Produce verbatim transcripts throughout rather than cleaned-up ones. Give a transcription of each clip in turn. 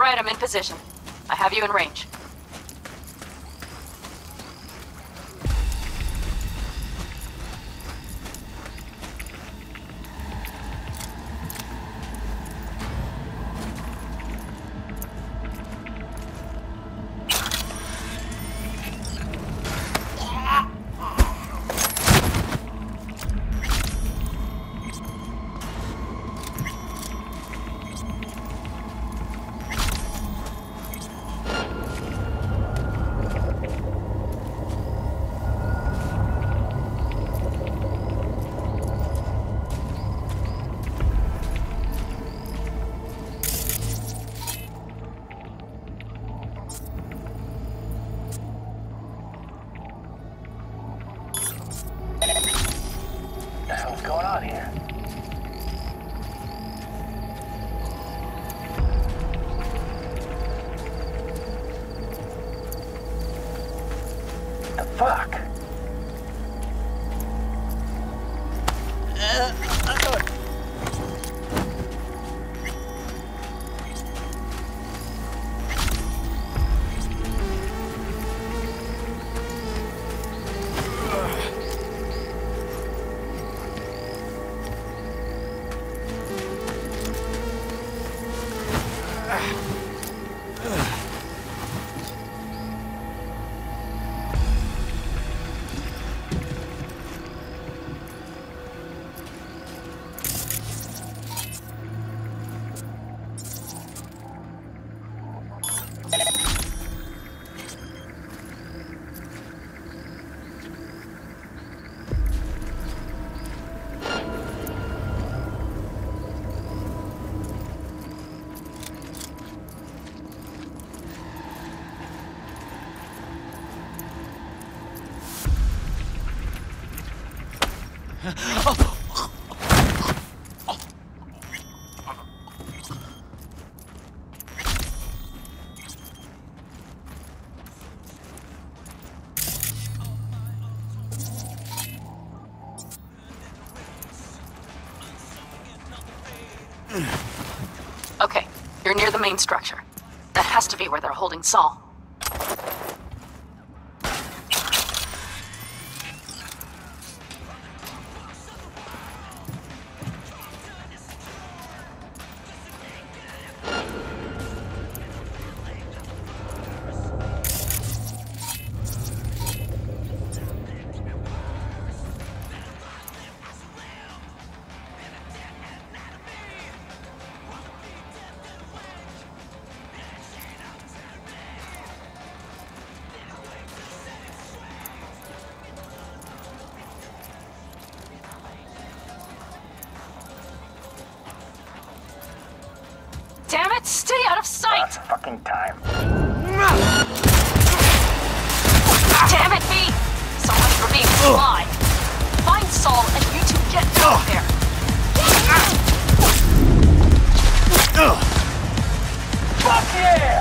Alright, I'm in position. I have you in range. What's going on here? The fuck? Uh, I'm going. Okay, you're near the main structure. That has to be where they're holding Saul. Damn it, stay out of sight! Last fucking time. Damn it, V! So much for being sly. Find Saul and you two get out of there. Fuck yeah!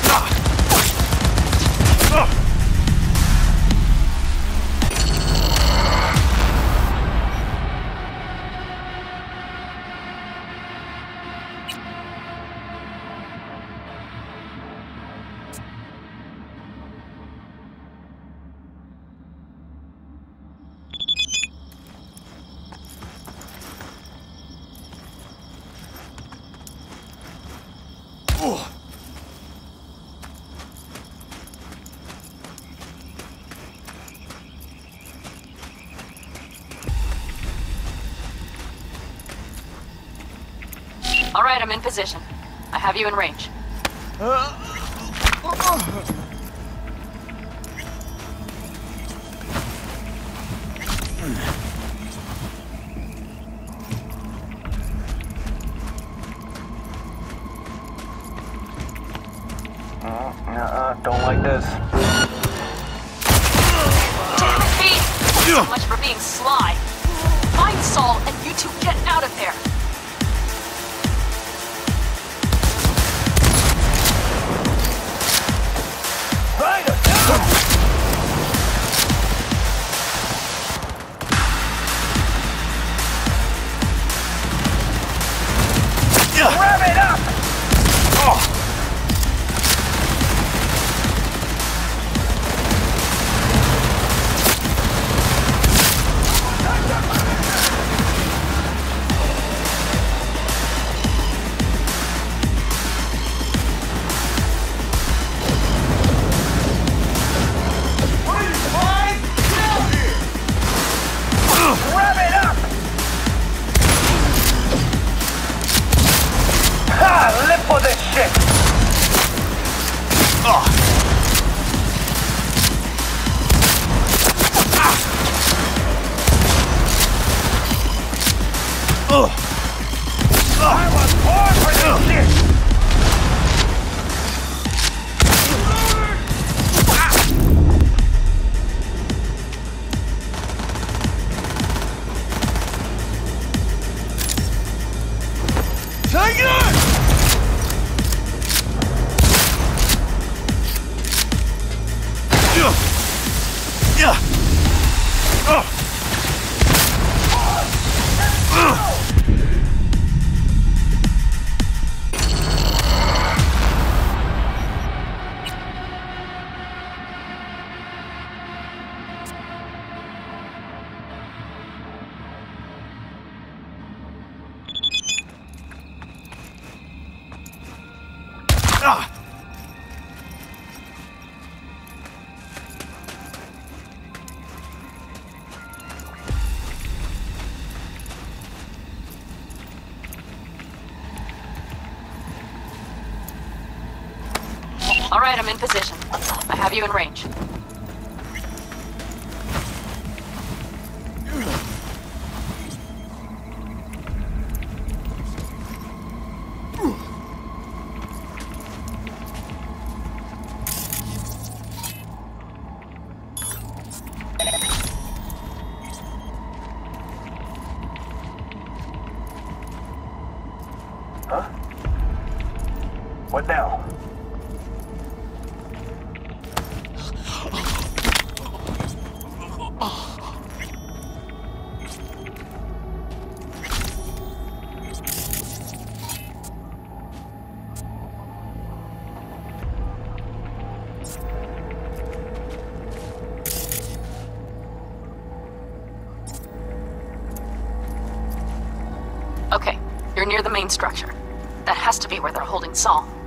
All right, I'm in position. I have you in range. Uh, Uh-uh, don't like this. Damn it, V! So much for being sly. Find Saul and you two get out of there. Right! Wrap it up! oh. I was born for this shit! Take it! Yeah. Yeah. Oh. Uh. Ah. All right, I'm in position. I have you in range. Huh? What now? Okay, you're near the main structure. That has to be where they're holding Saul.